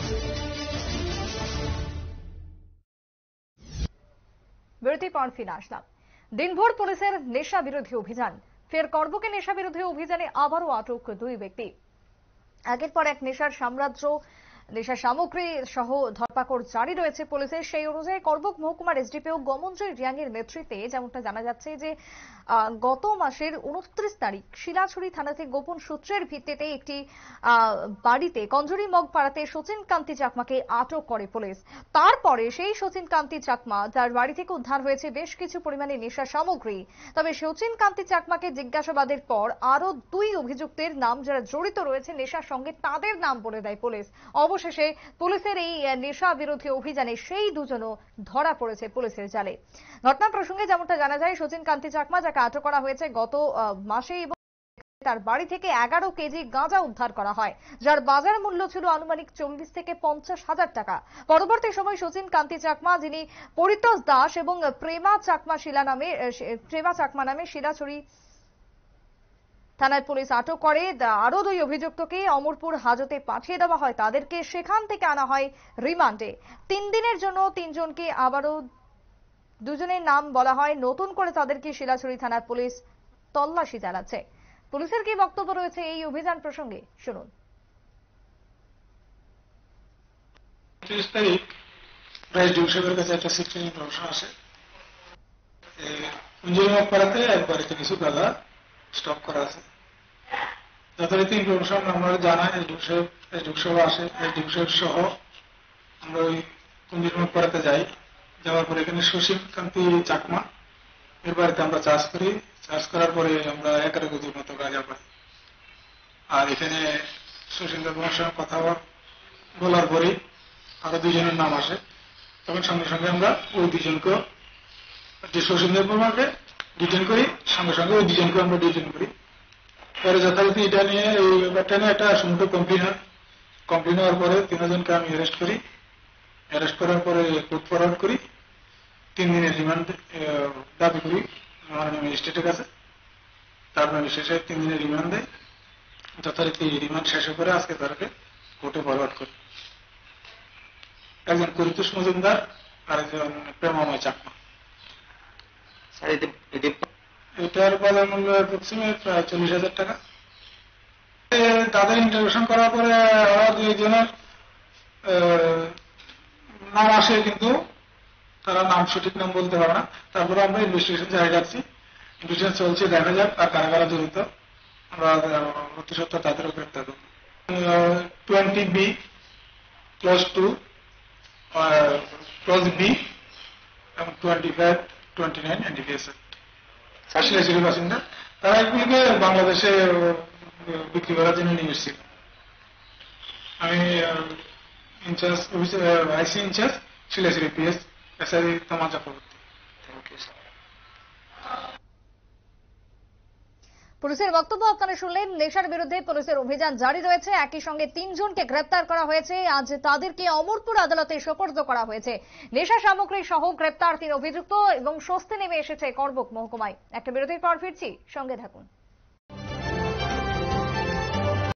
বিরতির পর ফিরে আসলাম। দিনভর পুলিশের নেশা বিরোধী অভিযান, ফের করবুকে নেশা বিরোধী অভিযানে আবারও আটক 2 ব্যক্তি। একের পর এক নেশার সাম্রাজ্য, নেশা সামগ্রী সহ ধরপাকড় জারি রয়েছে পুলিশের। সেই অনুযায়ী করবুক মহকুমার এসডিপিও গমনজয় রিয়াং এর নেতৃত্বে যেমনটা জানা যাচ্ছে যে গত মাসের 29 তারিখ শিলাছড়ি থানাতে গোপন সূত্রের ভিত্তিতে একটি বাড়িতে কঞ্জুরি মগ পাড়াতে সচিন কান্তি চাকমাকে আটক করে পুলিশ। তারপরে সেই সচিন কান্তি চাকমা, যার বাড়ি থেকে উদ্ধার হয়েছে বেশ কিছু পরিমাণে নেশা সামগ্রী। তবে সচিন কান্তি চাকমাকে জিজ্ঞাসাবাদের পর আরো 2 অভিযুক্তের নাম যারা জড়িত রয়েছে নেশার সঙ্গে, তাদের নাম বলে দেয় পুলিশ। অবশেষে পুলিশের এই নেশা বিরোধী অভিযানে সেই দুজনও ধরা পড়েছে পুলিশের জালে। ঘটনা প্রসঙ্গে যেমনটা জানা যায়, সচিন কান্তি চাকমা যাকে আটক করা হয়েছে গত মাসে, এবং তার বাড়ি থেকে 11 কেজি গাঁজা উদ্ধার করা হয়, যার বাজার মূল্য ছিল আনুমানিক 40 থেকে 50 হাজার টাকা। পরবর্তী সময় সচিন কান্তি চাকমা, যিনি পরিতোষ দাস এবং প্রেমা চাকমা নামে শিলাছড়ি থানায় পুলিশ আটক করে। আরো 2 অভিযুক্তকে অমরপুর হাজতে পাঠিয়ে দেওয়া হয়, তাদেরকে সেখান থেকে আনা হয় রিমান্ডে। 3 দিনের জন্য 3 জনকে আবারও 2 জনের নাম বলা হয়, নতুন করে তাদেরকে শিলাছড়ি থানার পুলিশ তল্লাশি চালাচ্ছে। পুলিশের কি বক্তব্য রয়েছে এই অভিযান প্রসঙ্গে, শুনুন। 30 তারিখ রাইজুল সাহেবের কাছে একটা সিক্রেট ইনফরমেশন আসে, কুঞ্জুরিমগ পাড়াতে এক বাড়িতে কিছু গাঁজা স্টক করা আছে। যথারীতি ইনফরমেশন আমরা জানাই, এসডিও সাহেব আসে, এসডিও সাহেব সহ আমরা ওই কুঞ্জুরিমগ পাড়াতে যাই। যাওয়ার পরে এখানে সচিন কান্তি চাকমা এর বাড়িতে আমরা চার্জ করি। চার্জ করার পরে আমরা 11 কেজির মতো গাঁজা পাই। আর এখানে সচিন দেবর সঙ্গে কথা বলার পরে আরো 2 জনের নাম আসে। তখন সঙ্গে সঙ্গে আমরা ওই 2 জনকে, যে সচিন দেবকে ডিটেন করি, সঙ্গে সঙ্গে ওই 2 জনকে আমরা ডিটেন করি। পরে যথারীতি এটা নিয়ে, এই ব্যাপারটা নিয়ে একটা সুন্দর কমপ্লেন হওয়ার পরে 3 জনকে আমি অ্যারেস্ট করি। অ্যারেস্ট করার পরে কোর্ট ফরওয়ার্ড করি, 3 দিনের রিমান্ড দাবি করি মাননীয় ম্যাজিস্ট্রেটের কাছে। তারপর শেষে 3 দিনের রিমান্ড দেয়। যথারীতি রিমান্ড শেষ করে আজকে তাদেরকে কোর্টে ফরওয়ার্ড করি। একজন পরিতোষ মজুমদার আর একজন প্রেমাময় চাকমা। এটার বাজার মূল্য অ্যাপ্রক্সিমেট প্রায় 40,000 টাকা। তাদের ইন্টারভিউশন করার পরে আরো 2 জনের নাম আসে, কিন্তু তারা নাম সঠিক নাম বলতে পারে না। তারপরে আমরা ইনভেস্টিগেশন জারি রাখছি, ইনভেস্টিগেশন চলছে, দেখা যাক আর কারা কারা জড়িত। আমরা অতি সত্ত্বর তাদেরও গ্রেপ্তার করব। 20B ক্লজ 2 ক্লজ B এবং 25, 29 NDPS শিলাছড়ির বাসিন্দা। তারা এগুলিকে বাংলাদেশে বিক্রি করার জন্য নিয়ে এসেছিল। আমি incharge IC incharge Shilachhari PS SI তমা চক্রবর্তী। Thank you sir. পুলিশের বক্তব্য আপনারা শুনলেন। নেশার বিরুদ্ধে পুলিশের অভিযান জারি রয়েছে, একই সঙ্গে 3 জনকে গ্রেপ্তার করা হয়েছে। আজ তাদেরকে অমরপুর আদালতে সোপর্দ করা হয়েছে। নেশা সামগ্রী সহ গ্রেপ্তার 3 অভিযুক্ত এবং স্বস্তি নেমে এসেছে করবুক মহকুমায়। একটা বিরতির পর ফিরছি, সঙ্গে থাকুন।